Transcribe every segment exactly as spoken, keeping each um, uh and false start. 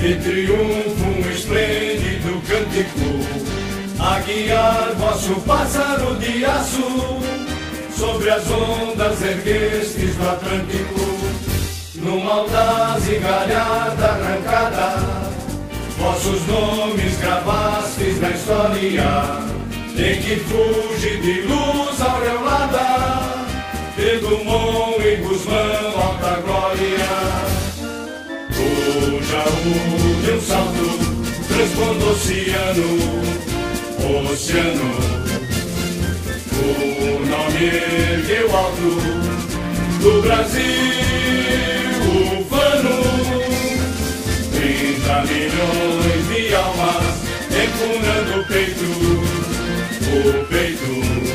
de triunfo um esplêndido cântico, a guiar vosso pássaro de aço, sobre as ondas erguestes do Atlântico, numa audaz e galharda arrancada, vossos nomes gravastes na história, em que fuge de luz aureolada, de Dumont e Guzmão alta glória. O Jaú de um salto transpondo o oceano, oceano, o nome ergueu alto do Brasil ufano. Trinta milhões de almas empunhando o peito, o peito,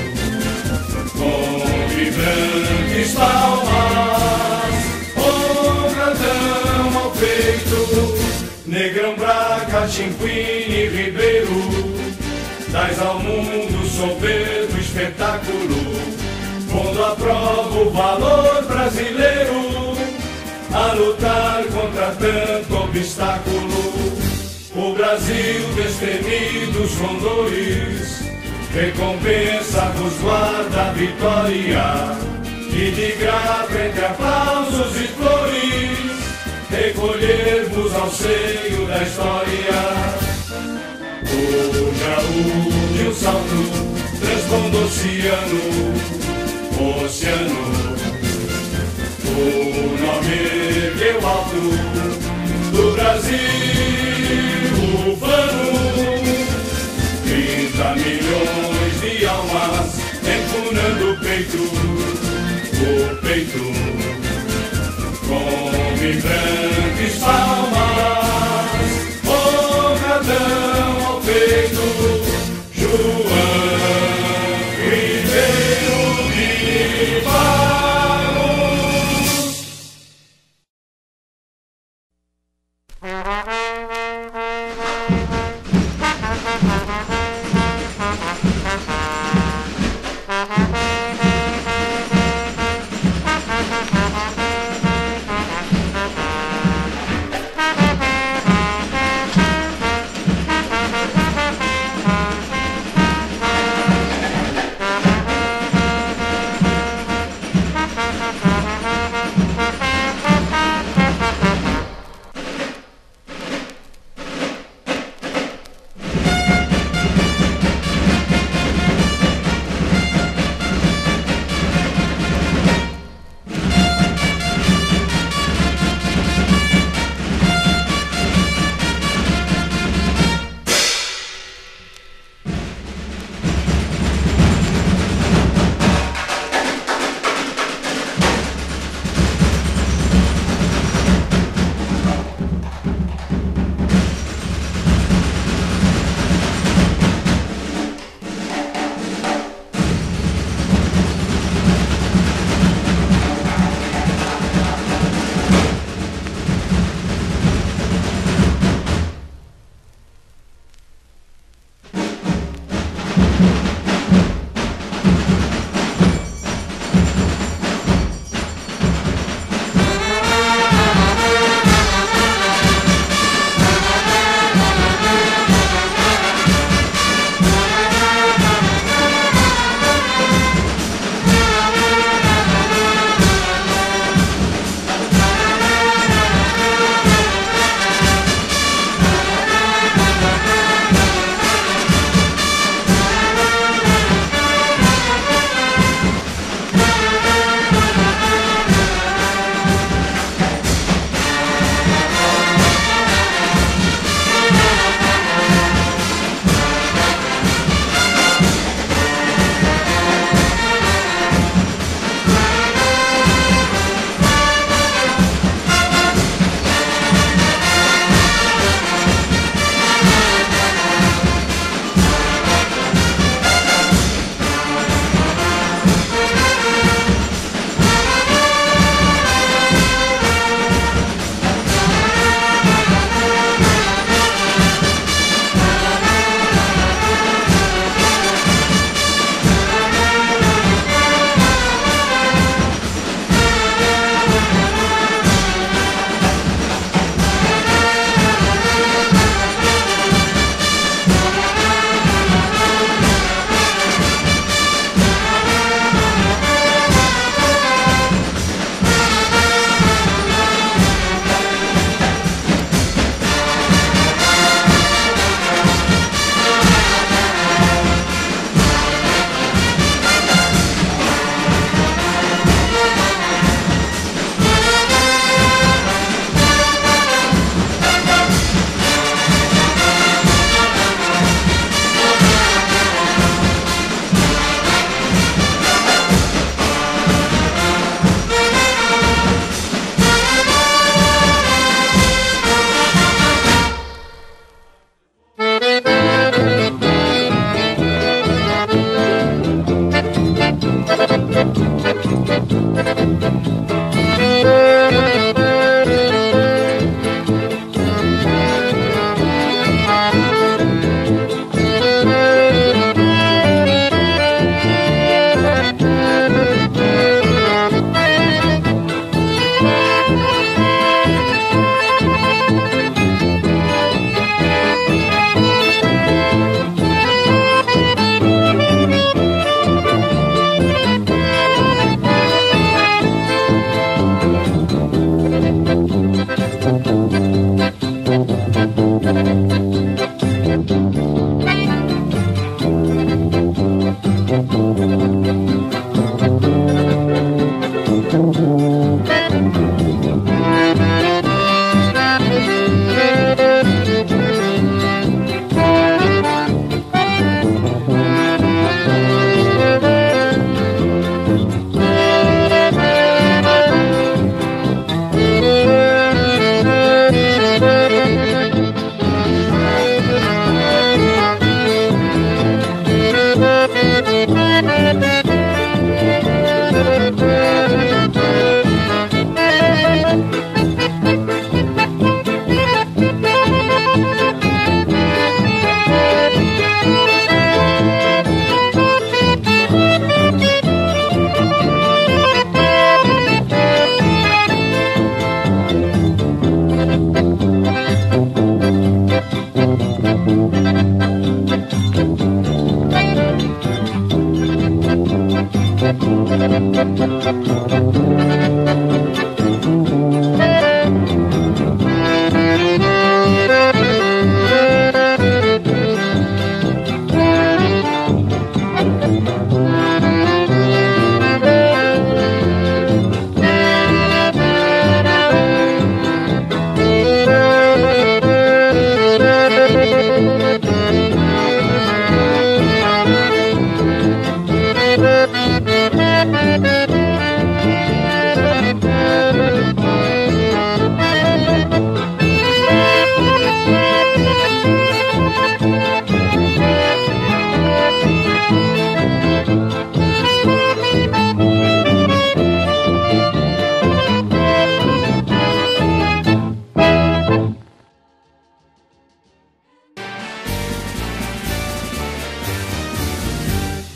com vibrantes palmas, honradão ao peito. Negrão, Braga, Chinquini, Ribeiro, dais ao mundo soberbo espetáculo, pondo à prova o valor brasileiro, a lutar contra tanto obstáculo. O Brasil, destemidos condores, recompensa-vos guarda a vitória, e de grata entre aplausos e flores, recolher-vos ao seio da história. O Jaú de um salto transpondo o oceano, oceano, o nome ergueu alto do Brasil ufano. Trinta milhões de almas empunhando o peito, o peito, com vibrantes palmas, honradão ao peito. João Ribeiro de Barros.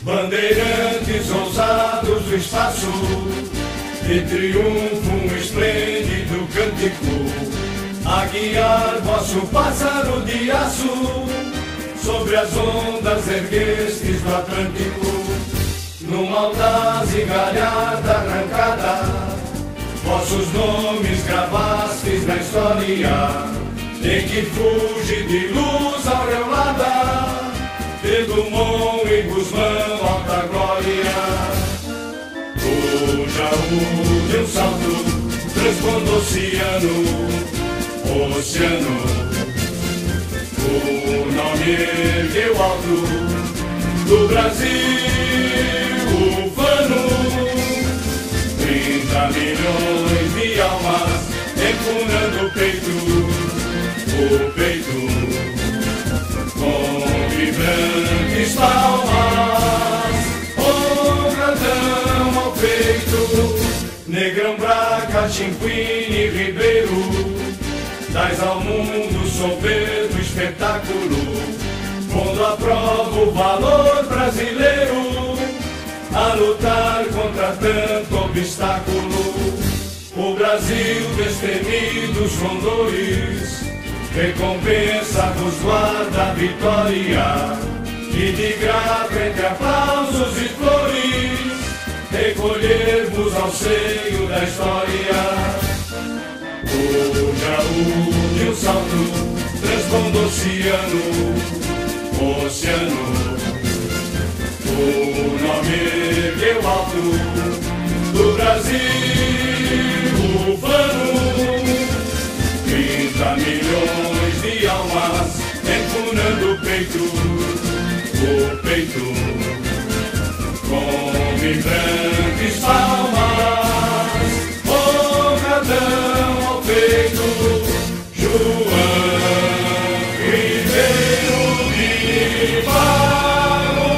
Bandeirantes ousados do espaço, de triunfo um esplêndido cântico, a guiar vosso pássaro de aço, sobre as ondas erguestes do Atlântico. Numa audaz e galharda arrancada, vossos nomes gravastes na história, em que fuge de luz aureolada, de Dumont e Guzmão, alta glória. O Jaú de um salto transpondo o oceano, oceano. O nome ergueu alto do Brasil ufano. Trinta milhões de almas empunhando o peito, o peito, com vibrantes palmas, honradão ao peito. Negrão, Braga, Chinquini, Ribeiro, dais ao mundo soberbo espetáculo, pondo à prova o valor brasileiro, a lutar contra tanto obstáculo. O Brasil destemidos condores, recompensa-vos guarda a vitória, e de grato entre aplausos e flores, recolher-vos ao seio da história. O Jaú de um salto transpondo o oceano, oceano. O nome ergueu alto do Brasil ufano. Trinta milhões de almas empunhando o peito, o peito, com vibrantes palmas, honradão ao peito. João Ribeiro de Barros.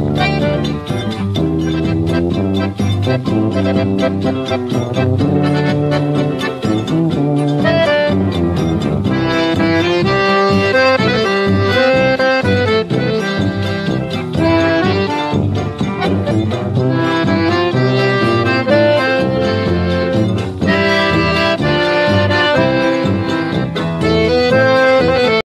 Thank you.